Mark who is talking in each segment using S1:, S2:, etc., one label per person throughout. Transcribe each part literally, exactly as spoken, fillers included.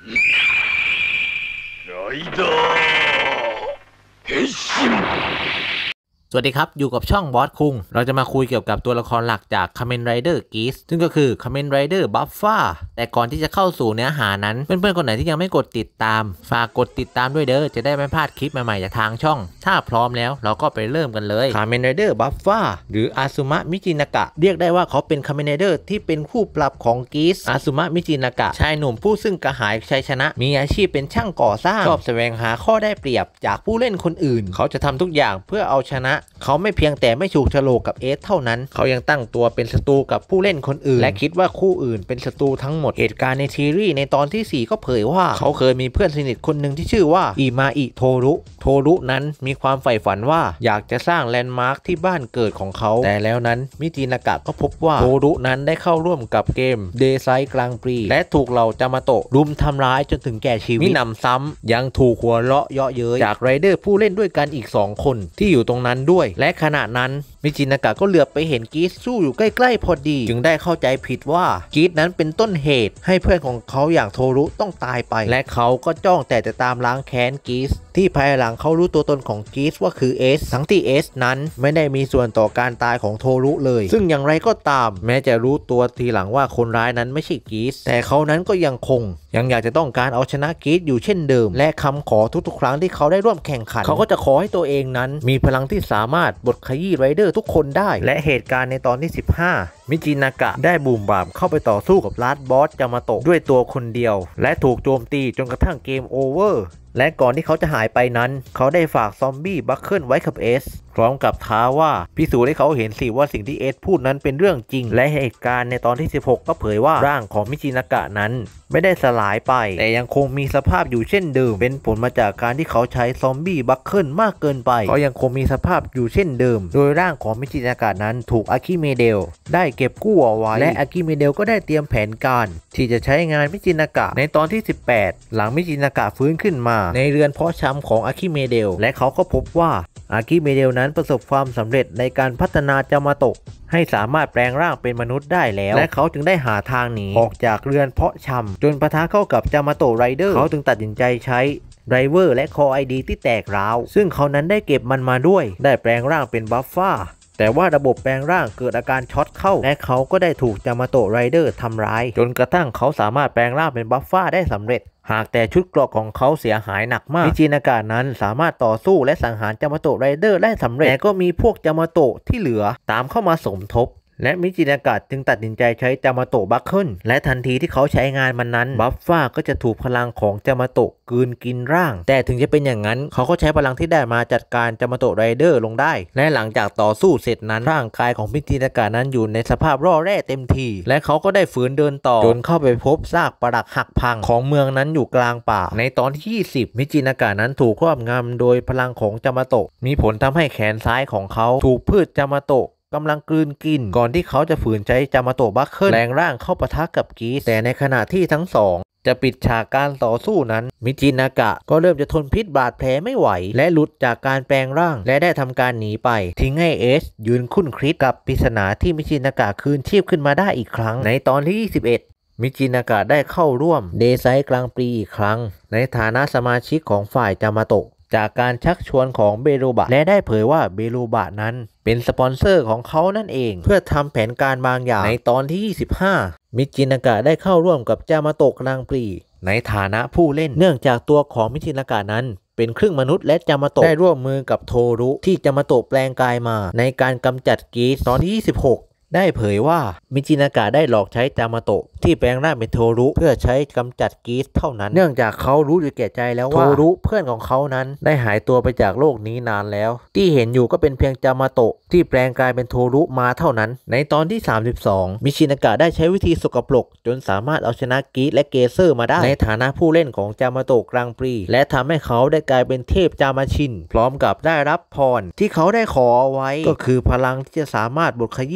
S1: ライダー変身
S2: สวัสดีครับอยู่กับช่องบอสคุงเราจะมาคุยเกี่ยวกับตัวละครหลักจาก Kamen Rider Geats ซึ่งก็คือ Kamen Rider Buffa แต่ก่อนที่จะเข้าสู่เนื้อหานั้นเพื่อนๆคนไหนที่ยังไม่กดติดตามฝากกดติดตามด้วยเด้อจะได้ไม่พลาดคลิปใหม่ๆจากทางช่องถ้าพร้อมแล้วเราก็ไปเริ่มกันเลย Kamen Rider Buffa หรือ Azuma Michinaka เรียกได้ว่าเขาเป็น Kamen Rider ที่เป็นคู่ปรับของ Geats Azuma Michinaka ชายหนุ่มผู้ซึ่งกระหายชัยชนะมีอาชีพเป็นช่างก่อสร้างชอบแสวงหาข้อได้เปรียบจากผู้เล่นคนอื่นเขาจะทำทุกอย่างเพื่อเอาชนะเขาไม่เพียงแต่ไม่ถูกฉลกกับเอสเท่านั้นเขายังตั้งตัวเป็นศัตรูกับผู้เล่นคนอื่นและคิดว่าคู่อื่นเป็นศัตรูทั้งหมดเหตุการณ์ในซีรีส์ในตอนที่สี่ก็เผยว่าเขาเคยมีเพื่อนสนิทคนหนึ่งที่ชื่อว่าอิมาอิโทรุโทรุนั้นมีความใฝ่ฝันว่าอยากจะสร้างแลนด์มาร์คที่บ้านเกิดของเขาแต่แล้วนั้นมิจินากะก็พบว่าโทรุนั้นได้เข้าร่วมกับเกมเดไซกลางปีและถูกเหล่าจามาโตะรุมทำร้ายจนถึงแก่ชีวิตมิหนำซ้ำยังถูกหัวเราะเยาะเย้ยจากไรเดอร์ผู้เล่นด้วยกันอีกสองคนที่อยู่ตรงนั้นด้วยและขณะนั้นมิจินากะก็เหลือบไปเห็นกีสสู้อยู่ใกล้ๆพอดีจึงได้เข้าใจผิดว่ากีสนั้นเป็นต้นเหตุให้เพื่อนของเขาอย่างโทรุต้องตายไปและเขาก็จ้องแต่จะตามล้างแค้นกีสที่ภายหลังเขารู้ตัวตนของกีสว่าคือเอสทั้งที่เอสนั้นไม่ได้มีส่วนต่อการตายของโทรุเลยซึ่งอย่างไรก็ตามแม้จะรู้ตัวทีหลังว่าคนร้ายนั้นไม่ใช่กีสแต่เขานั้นก็ยังคงยังอยากจะต้องการเอาชนะกีสอยู่เช่นเดิมและคำขอทุกๆครั้งที่เขาได้ร่วมแข่งขันเขาก็จะขอให้ตัวเองนั้นมีพลังที่สามารถบดขยี้ไรเดอร์ทุกคนได้และเหตุการณ์ในตอนที่สิบห้ามิจินากะได้บูมบามเข้าไปต่อสู้กับลาสบอสจามาโตะด้วยตัวคนเดียวและถูกโจมตีจนกระทั่งเกมโอเวอร์และก่อนที่เขาจะหายไปนั้นเขาได้ฝากซอมบี้บัคเคิลไว้กับเอสพร้อมกับท้าว่าพิสูจน์ให้เขาเห็นสิว่าสิ่งที่เอสพูดนั้นเป็นเรื่องจริงและเหตุการณ์ในตอนที่สิบหกก็เผยว่าร่างของมิจินากะนั้นไม่ได้สลายไปแต่ยังคงมีสภาพอยู่เช่นเดิมเป็นผลมาจากการที่เขาใช้ซอมบี้บัคเคิลมากเกินไปเขายังคงมีสภาพอยู่เช่นเดิมโดยร่างของมิจินากะนั้นถูกอากิเมเดลได้เก็บกู้เอาไว้และอากิเมเดลก็ได้เตรียมแผนการที่จะใช้งานมิจินากะในตอนที่สิบแปดหลังมิจินากะฟื้นขึ้นมาในเรือนเพาะชำของอากิเมเดลและเขาก็พบว่าอากิเมเดลนั้นประสบความสำเร็จในการพัฒนาจามาโตะให้สามารถแปลงร่างเป็นมนุษย์ได้แล้วและเขาจึงได้หาทางหนีออกจากเรือนเพาะชำจนปะทะเข้ากับจามาโตะไรเดอร์เขาจึงตัดสินใจใช้ไดรเวอร์และคอ ไอ ดี ที่แตกร้าวซึ่งเขานั้นได้เก็บมันมาด้วยได้แปลงร่างเป็นบัฟฟ้าแต่ว่าระบบแปลงร่างเกิดอาการช็อตเข้าและเขาก็ได้ถูกจามาโตะไรเดอร์ทำร้ายจนกระทั่งเขาสามารถแปลงร่างเป็นบัฟฟ้าได้สำเร็จหากแต่ชุดเกราะของเขาเสียหายหนักมากมิจินากะนั้นสามารถต่อสู้และสังหารจามาโตะไรเดอร์ได้สำเร็จแต่ก็มีพวกจามาโตะที่เหลือตามเข้ามาสมทบและมิจินากะจึงตัดสินใจใช้จามาโตะบัคเคิลและทันทีที่เขาใช้งานมันนั้นบัฟฟ้าก็จะถูกพลังของจามาโตะกลืนกินร่างแต่ถึงจะเป็นอย่างนั้นเขาก็ใช้พลังที่ได้มาจัดการจามาโตะไรเดอร์ลงได้และหลังจากต่อสู้เสร็จนั้นร่างกายของมิจินากะนั้นอยู่ในสภาพร่อแร่เต็มทีและเขาก็ได้ฝืนเดินต่อจนเข้าไปพบซากปรักหักพังของเมืองนั้นอยู่กลางป่าในตอนที่ยี่สิบมิจินากะนั้นถูกครอบงำโดยพลังของจามาโตะมีผลทำให้แขนซ้ายของเขาถูกพืชจามาโตะกำลังกลืนกินก่อนที่เขาจะฝืนใช้จามาโตะบัคเคิลแปลงร่างเข้าปะทะกับกีสแต่ในขณะที่ทั้งสองจะปิดฉากการต่อสู้นั้นมิจินากะก็เริ่มจะทนพิษบาดแผลไม่ไหวและหลุดจากการแปลงร่างและได้ทำการหนีไปทิ้งให้เอสยืนคุ้นคิดกับปริศนาที่มิจินากะคืนชีพขึ้นมาได้อีกครั้งในตอนที่ยี่สิบเอ็ดมิจินากะได้เข้าร่วมเดไซกลางปีอีกครั้งในฐานะสมาชิกของฝ่ายจามาโตะจากการชักชวนของเบรูบะและได้เผยว่าเบรูบะนั้นเป็นสปอนเซอร์ของเขานั่นเองเพื่อทำแผนการบางอย่างในตอนที่ยี่สิบห้ามิจินากะได้เข้าร่วมกับจามาโตะกลางปีในฐานะผู้เล่นเนื่องจากตัวของมิจินากะนั้นเป็นครึ่งมนุษย์และจามาโตะได้ร่วมมือกับโทรุที่จามาโตะแปลงกายมาในการกำจัดกีสตอนที่ยี่สิบหกได้เผยว่ามิจินากะได้หลอกใช้จามาโตะที่แปลงร่างเป็นโทรุเพื่อใช้กำจัดกีสเท่านั้นเนื่องจากเขารู้อยู่แก่ใจแล้วว่าโทรุเพื่อนของเขานั้นได้หายตัวไปจากโลกนี้นานแล้วที่เห็นอยู่ก็เป็นเพียงจามาโตะที่แปลงกายเป็นโทรุมาเท่านั้นในตอนที่สามสิบสองมิชินากะได้ใช้วิธีสกปรกจนสามารถเอาชนะกีสและเกเซอร์มาได้ในฐานะผู้เล่นของจามาโตะกลางปีและทำให้เขาได้กลายเป็นเทพจามาชินพร้อมกับได้รับพรที่เขาได้ขอเอาไว้ก็คือพลังที่จะสามารถบดขยี้ไรเดอร์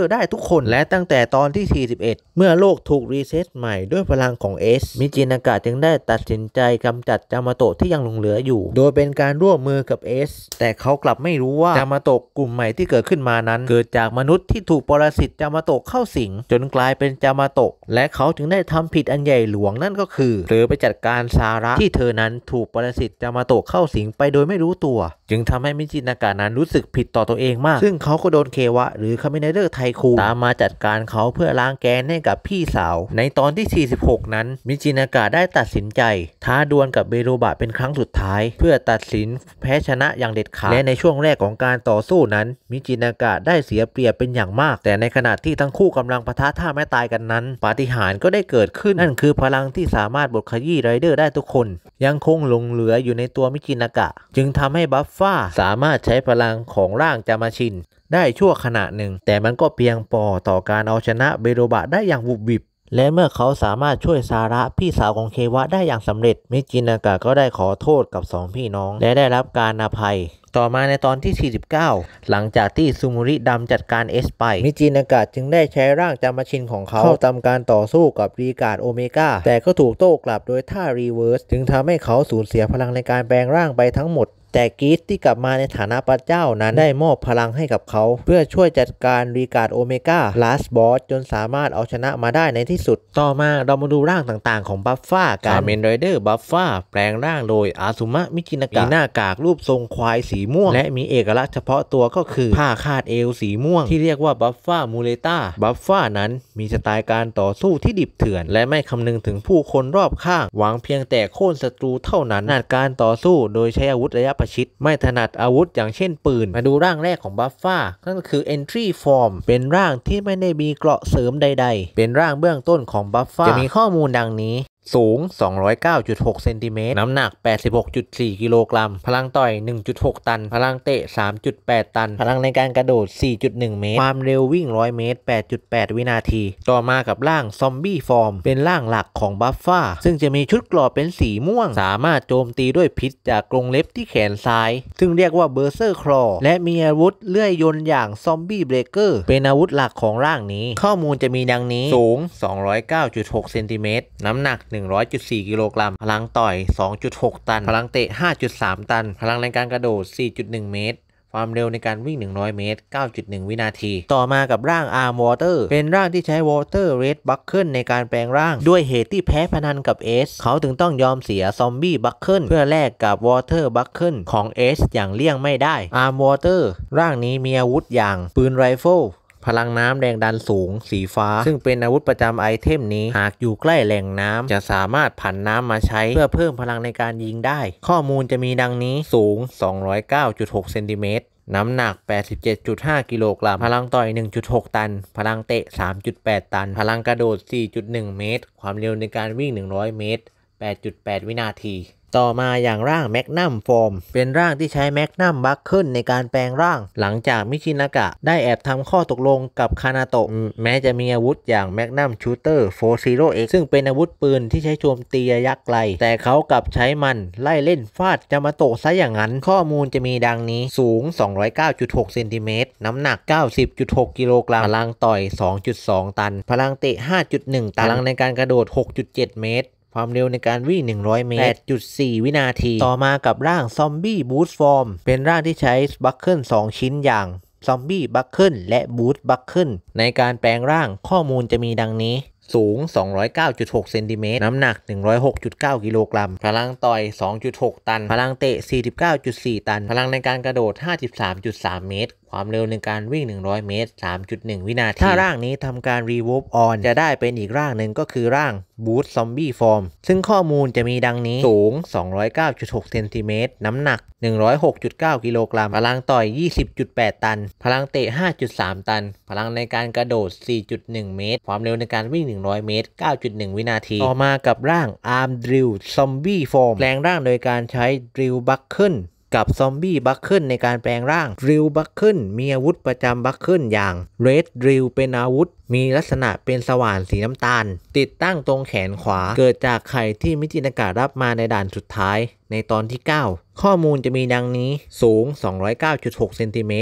S2: ได้ทุกคนและตั้งแต่ตอนที่สี่สิบเอ็ดเมื่อโลกถูกรีเซ็ตใหม่ด้วยพลังของเอสมิจินากะจึงได้ตัดสินใจกำจัดยามาโตะที่ยังหลงเหลืออยู่โดยเป็นการร่วมมือกับเอสแต่เขากลับไม่รู้ว่ายามาโตะกลุ่มใหม่ที่เกิดขึ้นมานั้นเกิดจากมนุษย์ที่ถูกปรสิตยามาโตะเข้าสิงจนกลายเป็นยามาโตะและเขาจึงได้ทำผิดอันใหญ่หลวงนั่นก็คือเผลอไปจัดการซาระที่เธอนั้นถูกปรสิตยามาโตะเข้าสิงไปโดยไม่รู้ตัวจึงทำให้มิจินากะนั้นรู้สึกผิดต่อตัวเองมากซึ่งเขาก็โดนเควะหรือคาเมนไรเดอร์ไทคูตามมาจัดการเขาเพื่อล้างแค้นให้กับพี่สาวในตอนที่สี่สิบหกนั้นมิจินากะได้ตัดสินใจท้าดวลกับเบโรบะเป็นครั้งสุดท้ายเพื่อตัดสินแพ้ชนะอย่างเด็ดขาดและในช่วงแรกของการต่อสู้นั้นมิจินากะได้เสียเปรียบเป็นอย่างมากแต่ในขณะที่ทั้งคู่กำลังปะทะท่าแม่ตายกันนั้นปาฏิหาริย์ก็ได้เกิดขึ้นนั่นคือพลังที่สามารถบดขยี้ไรเดอร์ได้ทุกคนยังคงหลงเหลืออยู่ในตัวมิจินากะจึงทำให้บัฟฟ้าสามารถใช้พลังของร่างจามาชินได้ชั่วขณะหนึ่งแต่มันก็เพียงพอต่อการเอาชนะเบโรบะได้อย่างบุบบิบและเมื่อเขาสามารถช่วยซาระพี่สาวของเควะได้อย่างสำเร็จมิจินากะก็ได้ขอโทษกับสองพี่น้องและได้รับการอภัยต่อมาในตอนที่สี่สิบเก้าหลังจากที่ซูมุริดำจัดการเอสไปมิจินากะจึงได้ใช้ร่างจามาชินของเขาเข้าทำการต่อสู้กับรีการ์ดโอเมก้าแต่ก็ถูกโต้กลับโดยท่ารีเวิร์สจึงทำให้เขาสูญเสียพลังในการแปลงร่างไปทั้งหมดแต่กีสที่กลับมาในฐานะพระเจ้านั้นได้มอบพลังให้กับเขาเพื่อช่วยจัดการรีการ์ดโอเมก้าลาสบอสจนสามารถเอาชนะมาได้ในที่สุดต่อมาเรามาดูร่างต่างๆของบัฟฟ้ากันคาเมนไรเดอร์บัฟฟ้าแปลงร่างโดยอาซุมะมิจินากะมีหน้ากากรูปทรงควายสีม่วงและมีเอกลักษณ์เฉพาะตัวก็คือผ้าคาดเอวสีม่วงที่เรียกว่าบัฟฟ้ามูเลต้าบัฟฟ้านั้นมีสไตล์การต่อสู้ที่ดิบเถื่อนและไม่คำนึงถึงผู้คนรอบข้างหวังเพียงแต่โค่นศัตรูเท่านั้นขนาดการต่อสู้โดยใช้อาวุธระยะประชิดไม่ถนัดอาวุธอย่างเช่นปืนมาดูร่างแรกของบัฟฟ้านั่นก็คือ Entry Form เป็นร่างที่ไม่ได้มีเกราะเสริมใดๆเป็นร่างเบื้องต้นของบัฟฟ้าจะมีข้อมูลดังนี้สูง สองร้อยเก้าจุดหก เซนติเมตรน้ำหนัก แปดสิบหกจุดสี่ กิโลกรัมพลังต่อย หนึ่งจุดหก ตันพลังเตะ สามจุดแปด ตันพลังในการกระโดด สี่จุดหนึ่ง เมตรความเร็ววิ่งหนึ่งร้อยเมตร แปดจุดแปด วินาทีต่อมากับร่างซอมบี้ฟอร์มเป็นร่างหลักของบัฟฟ้าซึ่งจะมีชุดเกราะเป็นสีม่วงสามารถโจมตีด้วยพิษจากกรงเล็บที่แขนซ้ายซึ่งเรียกว่าเบอร์เซอร์คลอและมีอาวุธเลื่อยยนต์อย่างซอมบี้เบรกเกอร์เป็นอาวุธหลักของร่างนี้ข้อมูลจะมีดังนี้สูง สองร้อยเก้าจุดหก เซนติเมตรน้ำหนัก หนึ่งร้อยจุดสี่ กิโลกรัมพลังต่อย สองจุดหก ตันพลังเตะ ห้าจุดสาม ตันพลังในการกระโดด สี่จุดหนึ่ง เมตรความเร็วในการวิ่งหนึ่งร้อยเมตร เก้าจุดหนึ่ง วินาทีต่อมากับร่าง Arm Water เป็นร่างที่ใช้ Water Red Buckle ในการแปลงร่างด้วยเหตุที่แพ้พนันกับ S เขาถึงต้องยอมเสีย Zombie Buckle เพื่อแลกกับ Water Buckle ของ S อย่างเลี่ยงไม่ได้ Arm Water ร่างนี้มีอาวุธอย่างปืนไรเฟิลพลังน้ำแรงดันสูงสีฟ้าซึ่งเป็นอาวุธประจำไอเทมนี้หากอยู่ใกล้แหล่งน้ำจะสามารถผันน้ำมาใช้เพื่อเพิ่มพลังในการยิงได้ข้อมูลจะมีดังนี้สูง สองร้อยเก้าจุดหก เซนติเมตรน้ำหนัก แปดสิบเจ็ดจุดห้า กิโลกรัมพลังต่อย หนึ่งจุดหก ตันพลังเตะ สามจุดแปด ตันพลังกระโดด สี่จุดหนึ่ง เมตรความเร็วในการวิ่งหนึ่งร้อยเมตร แปดจุดแปด วินาทีต่อมาอย่างร่างแมกนัมฟอร์มเป็นร่างที่ใช้แมกนัมบัคเคิลในการแปลงร่างหลังจากมิชินากะได้แอบทำข้อตกลงกับคานาโตะแม้จะมีอาวุธอย่างแมกนัมชูเตอร์ โฟร์ ซีโร่ เอ็กซ์ ซึ่งเป็นอาวุธปืนที่ใช้โจมตีระยะไกลแต่เขากลับใช้มันไล่เล่นฟาดยามาโตะซะอย่างนั้นข้อมูลจะมีดังนี้สูง สองร้อยเก้าจุดหก เซนติเมตรน้ำหนัก เก้าสิบจุดหก กิโลกรัมพลังต่อย สองจุดสอง ตันพลังเตะ ห้าจุดหนึ่ง ตันพลังในการกระโดด หกจุดเจ็ด เมตรความเร็วในการวิ่งหนึ่งร้อยเมตร แปดจุดสี่ วินาทีต่อมากับร่างซอมบี้บูสต์ฟอร์มเป็นร่างที่ใช้บัคเคิลสองชิ้นอย่างซอมบี้บัคเคิลและบูสต์บัคเคิลในการแปลงร่างข้อมูลจะมีดังนี้สูง สองร้อยเก้าจุดหก เซนติเมตรน้ำหนัก หนึ่งร้อยหกจุดเก้า กิโลกรัมพลังต่อย สองจุดหก ตันพลังเตะ สี่สิบเก้าจุดสี่ ตันพลังในการกระโดด ห้าสิบสามจุดสาม เมตรความเร็วในการวิ่งหนึ่งร้อยเมตร สามจุดหนึ่ง วินาทีถ้าร่างนี้ทำการรีวูฟออนจะได้เป็นอีกร่างหนึ่งก็คือร่างบูสต์ซอมบี้ฟอร์มซึ่งข้อมูลจะมีดังนี้สูง สองร้อยเก้าจุดหก เซนติเมตรน้ำหนัก หนึ่งร้อยหกจุดเก้า กิโลกรัมพลังต่อย ยี่สิบจุดแปด ตันพลังเตะ ห้าจุดสาม ตันพลังในการกระโดด สี่จุดหนึ่ง เมตรความเร็วในการวิ่งหนึ่งร้อยเมตร เก้าจุดหนึ่ง วินาทีต่อมากับร่าง Arm Drill Zombie Form แปลงร่างโดยการใช้ Drill Buckleกับซอมบี้บัคเคิลในการแปลงร่างดริลบัคเคิลมีอาวุธประจำบัคเคิลอย่างเรดดริลเป็นอาวุธมีลักษณะเป็นสว่านสีน้ำตาลติดตั้งตรงแขนขวาเกิดจากไข่ที่มิจินากะรับมาในด่านสุดท้ายในตอนที่เก้าข้อมูลจะมีดังนี้สูง สองร้อยเก้าจุดหก เซนติเมตร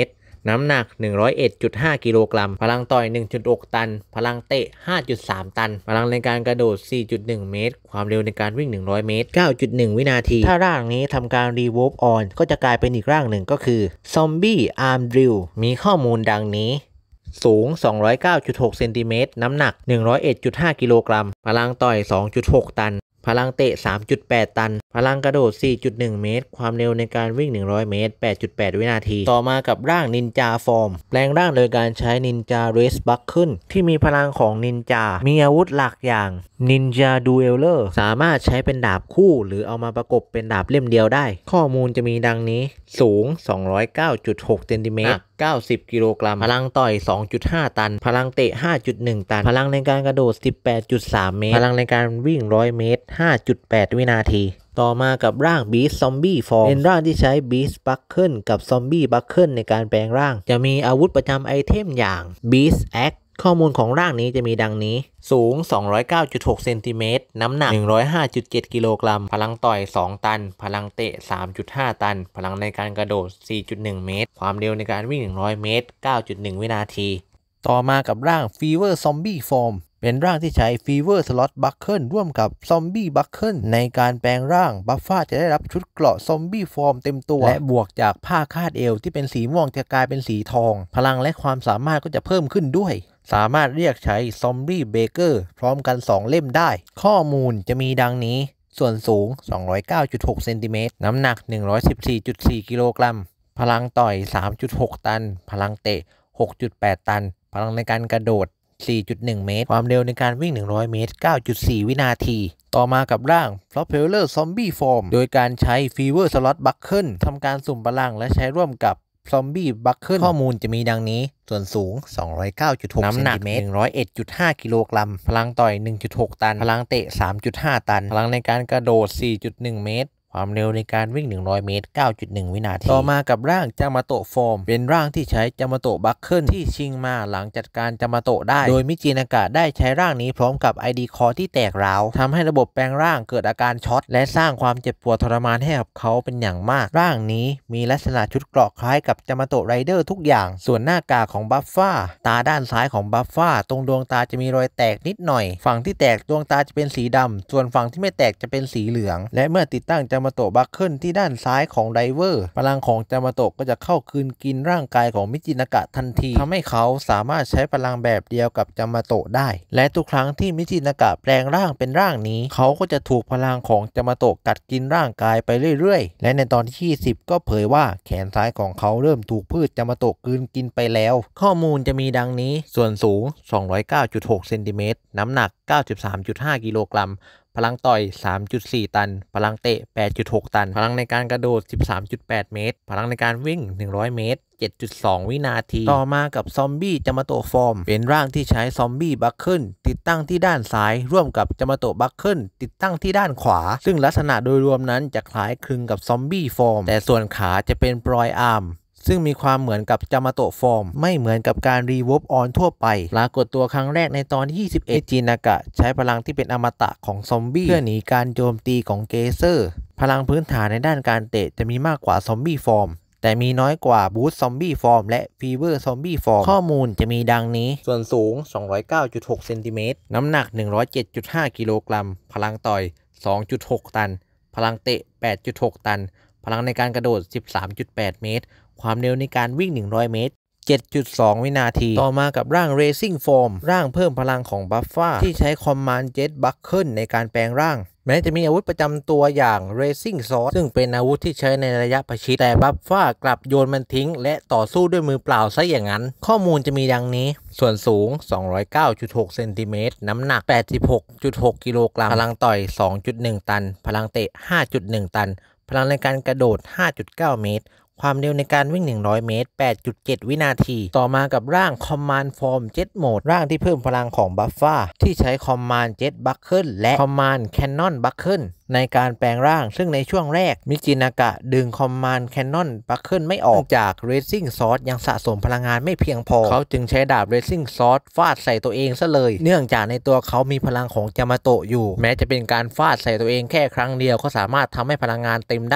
S2: น้ำหนัก หนึ่งร้อยเอ็ดจุดห้า กิโลกรัมพลังต่อย หนึ่งจุดหก ตันพลังเตะ ห้าจุดสาม ตันพลังในการกระโดด สี่จุดหนึ่ง เมตรความเร็วในการวิ่งหนึ่งร้อยเมตร เก้าจุดหนึ่ง วินาทีถ้าร่างนี้ทำการรีโวล์ฟออนก็จะกลายเป็นอีกร่างหนึ่งก็คือซอมบี้อาร์มดริลมีข้อมูลดังนี้สูง สองร้อยเก้าจุดหก เซนติเมตรน้ำหนัก หนึ่งร้อยเอ็ดจุดห้า กิโลกรัมพลังต่อย สองจุดหก ตันพลังเตะ สามจุดแปด ตันพลังกระโดด สี่จุดหนึ่ง เมตรความเร็วในการวิ่งหนึ่งร้อยเมตร แปดจุดแปด วินาทีต่อมากับร่างนินจาฟอร์มแปลงร่างโดยการใช้นินจาเรสบัคขึ้นที่มีพลังของนินจามีอาวุธหลักอย่างนินจาดูเอลเลอร์สามารถใช้เป็นดาบคู่หรือเอามาประกบเป็นดาบเล่มเดียวได้ข้อมูลจะมีดังนี้สูง สองร้อยเก้าจุดหก เซนติเมตรเก้าสิบ กิโลกรัมพลังต่อย สองจุดห้า ตันพลังเตะ ห้าจุดหนึ่ง ตันพลังในการกระโดด สิบแปดจุดสาม เมตรพลังในการวิ่งหนึ่งร้อยเมตร ห้าจุดแปด วินาทีต่อมากับร่างบีสซอมบี้ฟอร์มเป็นร่างที่ใช้บีสบัคเคิลกับซอมบี้บัคเคิลในการแปลงร่างจะมีอาวุธประจำไอเทมอย่างบีสแอคข้อมูลของร่างนี้จะมีดังนี้สูง สองร้อยเก้าจุดหก เซนติเมตรน้ำหนัก หนึ่งร้อยห้าจุดเจ็ด กิโลกรัมพลังต่อย สอง ตันพลังเตะ สามจุดห้า ตันพลังในการกระโดด สี่จุดหนึ่ง เมตรความเร็วในการวิ่งหนึ่งร้อยเมตร เก้าจุดหนึ่ง วินาทีต่อมากับร่างฟีเวอร์ซอมบี้ฟอร์มเป็นร่างที่ใช้ฟีเวอร์สล็อตบัคเคิลร่วมกับซอมบี้บัคเคิลในการแปลงร่างบัฟฟ้าจะได้รับชุดเกราะซอมบี้ฟอร์มเต็มตัวและบวกจากผ้าคาดเอวที่เป็นสีม่วงจะกลายเป็นสีทองพลังและความสามารถก็จะเพิ่มขึ้นด้วยสามารถเรียกใช้ซอมบี้เบเกอร์พร้อมกันสองเล่มได้ข้อมูลจะมีดังนี้ส่วนสูง สองร้อยเก้าจุดหก เซนติเมตรน้ำหนัก หนึ่งร้อยสิบสี่จุดสี่ กิโลกรัมพลังต่อย สามจุดหก ตันพลังเตะ หกจุดแปด ตันพลังในการกระโดดสี่จุดหนึ่ง เมตรความเร็วในการวิ่งหนึ่งร้อยเมตร เก้าจุดสี่ วินาทีต่อมากับร่าง Propeller Zombie Form โดยการใช้ Fever Slot Buckle ทำการสุ่มพลังและใช้ร่วมกับ Zombie Buckle ข้อมูลจะมีดังนี้ส่วนสูง สองร้อยเก้าจุดหก น้ำหนัก หนึ่งร้อยเอ็ดจุดห้า กิโลกรัมพลังต่อย หนึ่งจุดหก ตันพลังเตะ สามจุดห้า ตันพลังในการกระโดด สี่จุดหนึ่ง เมตรความเร็วในการวิ่งหนึ่งร้อยเมตร เก้าจุดหนึ่ง วินาทีต่อมากับร่างจามาโตะฟอร์มเป็นร่างที่ใช้จามาโตะบัคเคิลที่ชิงมาหลังจัดการจามาโตะได้โดยมิจินากะได้ใช้ร่างนี้พร้อมกับ ไอ ดี Core ที่แตกร้าวทำให้ระบบแปลงร่างเกิดอาการช็อตและสร้างความเจ็บปวดทรมานให้กับเขาเป็นอย่างมากร่างนี้มีลักษณะชุดเกราะคล้ายกับจามาโตะไรเดอร์ทุกอย่างส่วนหน้ากากของบัฟฟ้าตาด้านซ้ายของบัฟฟ้าตรงดวงตาจะมีรอยแตกนิดหน่อยฝั่งที่แตกดวงตาจะเป็นสีดำส่วนฝั่งที่ไม่แตกจะเป็นสีเหลืองและเมื่อติดตั้งจามาโตะบัคเคิลที่ด้านซ้ายของไดเวอร์พลังของจามาโตะก็จะเข้าคืนกินร่างกายของมิจินากะทันทีทำให้เขาสามารถใช้พลังแบบเดียวกับจามาโตะได้และทุกครั้งที่มิจินากะแปลงร่างเป็นร่างนี้เขาก็จะถูกพลังของจามาโตะกัดกินร่างกายไปเรื่อยๆและในตอนที่ยี่สิบก็เผยว่าแขนซ้ายของเขาเริ่มถูกพืชจามาโตะกลืนกินไปแล้วข้อมูลจะมีดังนี้ส่วนสูง สองร้อยเก้าจุดหก เซนติเมตรน้ำหนัก เก้าสิบสามจุดห้า กิโลกรัมพลังต่อย สามจุดสี่ ตันพลังเตะ แปดจุดหก ตันพลังในการกระโดด สิบสามจุดแปด เมตรพลังในการวิ่งหนึ่งร้อยเมตร เจ็ดจุดสอง วินาทีต่อมากับซอมบี้จามาโตะฟอร์มเป็นร่างที่ใช้ซอมบี้บัคเคิลติดตั้งที่ด้านซ้ายร่วมกับจามาโตะบัคเคิลติดตั้งที่ด้านขวาซึ่งลักษณะโดยรวมนั้นจะคล้ายคลึงกับซอมบี้ฟอร์มแต่ส่วนขาจะเป็นปลอยอาร์มซึ่งมีความเหมือนกับจามาโตะฟอร์มไม่เหมือนกับการรีวอล์ฟออนทั่วไปปรากฏตัวครั้งแรกในตอนที่ยี่สิบเอ็ดจินากะใช้พลังที่เป็นอมตะของซอมบี้เพื่อหนีการโจมตีของเกเซอร์พลังพื้นฐานในด้านการเตะจะมีมากกว่าซอมบี้ฟอร์มแต่มีน้อยกว่าบูสต์ซอมบี้ฟอร์มและฟีเวอร์ซอมบี้ฟอร์มข้อมูลจะมีดังนี้ส่วนสูง สองร้อยเก้าจุดหก เซนติเมตรน้ำหนัก หนึ่งร้อยเจ็ดจุดห้า กิโลกรัมพลังต่อย สองจุดหก ตันพลังเตะ แปดจุดหก ตันพลังในการกระโดด สิบสามจุดแปด เมตรความเร็วในการวิ่งหนึ่งร้อยเมตร เจ็ดจุดสอง วินาทีต่อมากับร่าง Racing Form ร่างเพิ่มพลังของบัฟฟ้าที่ใช้ Command Jet Buckle ในการแปลงร่างแม้จะมีอาวุธประจำตัวอย่าง Racing Sword ซึ่งเป็นอาวุธที่ใช้ในระยะประชิดแต่บัฟฟ้ากลับโยนมันทิ้งและต่อสู้ด้วยมือเปล่าซะอย่างนั้นข้อมูลจะมีดังนี้ส่วนสูง สองร้อยเก้าจุดหก เซนติเมตรน้ำหนัก แปดสิบหกจุดหก กิโลกรัมพลังต่อย สองจุดหนึ่ง ตันพลังเตะ ห้าจุดหนึ่ง ตันพลังในการกระโดด ห้าจุดเก้า เมตรความเร็วในการวิ่งหนึ่งร้อยเมตร แปดจุดเจ็ด วินาทีต่อมากับร่าง Command Form Jet Mode ร่างที่เพิ่มพลังของบัฟฟ้าที่ใช้ Command Jet Buckle และ Command Cannon Buckle ในการแปลงร่างซึ่งในช่วงแรกมิจินากะดึง Command Cannon Buckle ไม่ออกจาก Racing Sword ยังสะสมพลังงานไม่เพียงพอเขาจึงใช้ดาบ Racing Sword ฟาดใส่ตัวเองซะเลยเนื่องจากในตัวเขามีพลังของจามาโตะอยู่แม้จะเป็นการฟาดใส่ตัวเองแค่ครั้งเดียวก็สามารถทำให้พลังงานเต็มได้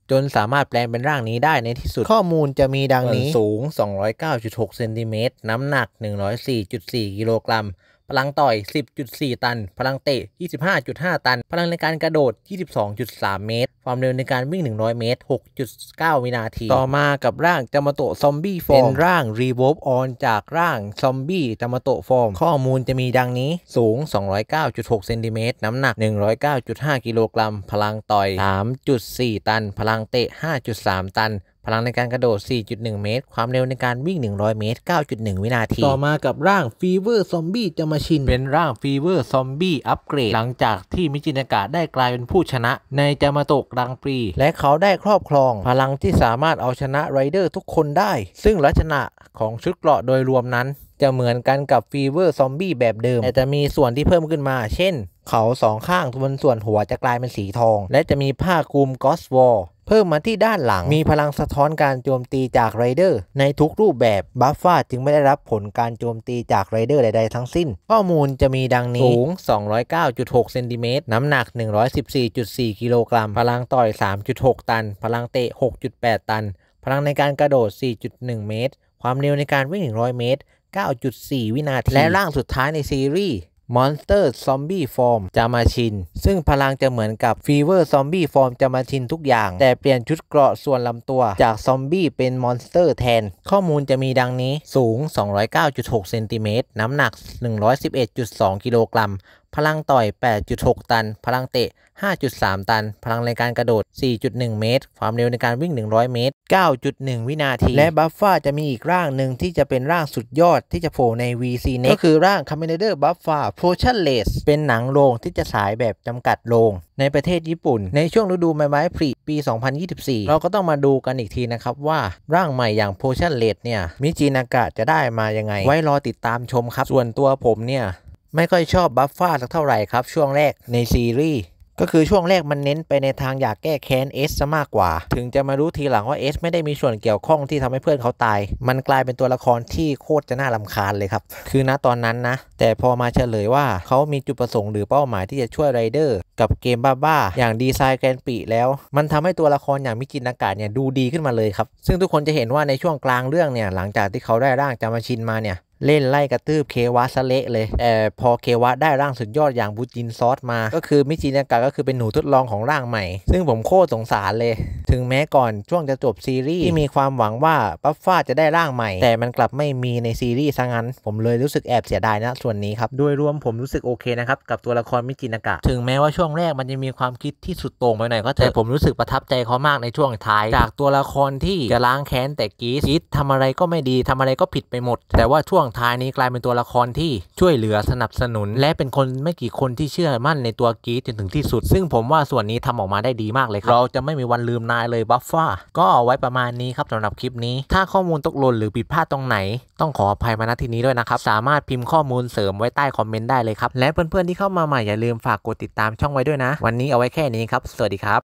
S2: จนสามารถแปลงเป็นร่างนี้ได้ในที่สุดข้อมูลจะมีดังนี้สูง สองร้อยเก้าจุดหก เซนติเมตรน้ำหนัก หนึ่งร้อยสี่จุดสี่ กิโลกรัมพลังต่อย สิบจุดสี่ ตันพลังเตะ ยี่สิบห้าจุดห้า ตันพลังในการกระโดด ยี่สิบสองจุดสาม เมตรความเร็วในการวิ่ง หนึ่งร้อย เมตร หกจุดเก้า วินาทีต่อมากับร่างจามาโตะซอมบี้ฟอร์มเป็นร่าง Revolve On จากร่างซอมบี้จามาโตะฟอร์มข้อมูลจะมีดังนี้สูง สองร้อยเก้าจุดหก เซนติเมตรน้ำหนัก หนึ่งร้อยเก้าจุดห้า กิโลกรัมพลังต่อย สามจุดสี่ ตันพลังเตะ ห้าจุดสาม ตันพลังในการกระโดด สี่จุดหนึ่ง เมตรความเร็วในการวิ่ง หนึ่งร้อย เมตร เก้าจุดหนึ่ง วินาทีต่อมากับร่าง Fever Zombie จามาชินเป็นร่าง Fever Zombie อัปเกรดหลังจากที่มิจินากะได้กลายเป็นผู้ชนะในจามาโตะกรังปรีและเขาได้ครอบครองพลังที่สามารถเอาชนะไรเดอร์ทุกคนได้ซึ่งลักษณะของชุดเกราะโดยรวมนั้นจะเหมือนกันกับ Fever Zombie แบบเดิมแต่จะมีส่วนที่เพิ่มขึ้นมาเช่นเขาสองข้างบนส่วนหัวจะกลายเป็นสีทองและจะมีผ้าคลุม Ghost Wallเพิ่มมาที่ด้านหลังมีพลังสะท้อนการโจมตีจากไรเดอร์ในทุกรูปแบบบัฟฟ้าจึงไม่ได้รับผลการโจมตีจากไรเดอร์ใดๆทั้งสิ้นข้อมูลจะมีดังนี้สูง สองร้อยเก้าจุดหก เซนติเมตรน้ำหนัก หนึ่งร้อยสิบสี่จุดสี่ กิโลกรัมพลังต่อย สามจุดหก ตันพลังเตะ หกจุดแปด ตันพลังในการกระโดด สี่จุดหนึ่ง เมตรความเร็วในการวิ่ง หนึ่งร้อย เมตร เก้าจุดสี่ วินาทีและร่างสุดท้ายในซีรีส์Monster Zombie Form จามาชินซึ่งพลังจะเหมือนกับ Fever Zombie Form จามาชินทุกอย่างแต่เปลี่ยนชุดเกราะส่วนลำตัวจากซอมบี้เป็นมอนสเตอร์แทนข้อมูลจะมีดังนี้สูง สองร้อยเก้าจุดหก เซนติเมตรน้ำหนัก หนึ่งร้อยสิบเอ็ดจุดสอง กิโลกรัมพลังต่อย แปดจุดหก ตันพลังเตะ ห้าจุดสาม ตันพลังในการกระโดด สี่จุดหนึ่ง เมตรความเร็วในการวิ่ง หนึ่งร้อย เมตร เก้าจุดหนึ่ง วินาทีและบัฟฟ้าจะมีอีกร่างหนึ่งที่จะเป็นร่างสุดยอดที่จะโผล่ใน วี ซี Next ก็คือร่าง Kamen Rider Buffa Potionless เป็นหนังโรงที่จะฉายแบบจำกัดโรงในประเทศญี่ปุ่นในช่วงฤดูใบไม้ผลิปี สองพันยี่สิบสี่ เราก็ต้องมาดูกันอีกทีนะครับว่าร่างใหม่อย่าง Potionless เนี่ยมิจินากะจะได้มายังไงไว้รอติดตามชมครับส่วนตัวผมเนี่ยไม่ค่อยชอบบัฟฟ้าสักเท่าไหร่ครับช่วงแรกในซีรีส์ก็คือช่วงแรกมันเน้นไปในทางอยากแก้แค้นเอสซะมากกว่าถึงจะมารู้ทีหลังว่าเอสไม่ได้มีส่วนเกี่ยวข้องที่ทำให้เพื่อนเขาตายมันกลายเป็นตัวละครที่โคตรจะน่ารำคาญเลยครับคือณตอนนั้นนะแต่พอมาเฉลยว่าเขามีจุดประสงค์หรือเป้าหมายที่จะช่วยไรเดอร์กับเกมบ้าๆอย่างดีไซน์แกรนปีแล้วมันทำให้ตัวละครอย่างมิจินากะเนี่ยดูดีขึ้นมาเลยครับซึ่งทุกคนจะเห็นว่าในช่วงกลางเรื่องเนี่ยหลังจากที่เขาได้ร่างจามาชินมาเนี่ยเล่นไล่กระตืบเควะซะเละเลยแต่พอเควะได้ร่างสุดยอดอย่างบูจินซอสมาก็คือมิจินากะก็คือเป็นหนูทดลองของร่างใหม่ซึ่งผมโคตรสงสารเลยถึงแม้ก่อนช่วงจะจบซีรีส์ที่มีความหวังว่าบัฟฟ้าจะได้ร่างใหม่แต่มันกลับไม่มีในซีรีส์ซะงั้นผมเลยรู้สึกแอบเสียดายนะส่วนนี้ครับโดยรวมผมรู้สึกโอเคนะครับกับตัวละครมิจินากะถึงแม้ว่าช่วงแรกมันจะมีความคิดที่สุดโต่งไปหน่อยก็แต่ผมรู้สึกประทับใจเขามากในช่วงท้ายจากตัวละครที่จะล้างแค้นแต่กีสกีสทำอะไรก็ไม่ดีทำอะไรก็ผิดไปหมดแต่ว่าช่วงท้ายนี้กลายเป็นตัวละครที่ช่วยเหลือสนับสนุนและเป็นคนไม่กี่คนที่เชื่อมั่นในตัวกีสจนถึงที่สุดซึ่งผมว่าส่วนนี้ทำออกมาได้ดีมากเลยครับเราจะไม่มีวันลืมนายเลยบัฟฟ้าก็เอาไว้ประมาณนี้ครับสำหรับคลิปนี้ถ้าข้อมูลตกหล่นหรือผิดพลาดตรงไหนต้องขออภัยมาณที่นี้ด้วยนะครับสามารถพิมพ์ข้อมูลเสริมไว้ใต้คอมเมนต์ได้เลยครับและเพื่อนๆที่เข้ามาใหม่อย่าลืมฝากกดติดตามช่องไว้ด้วยนะวันนี้เอาไว้แค่นี้ครับสวัสดีครับ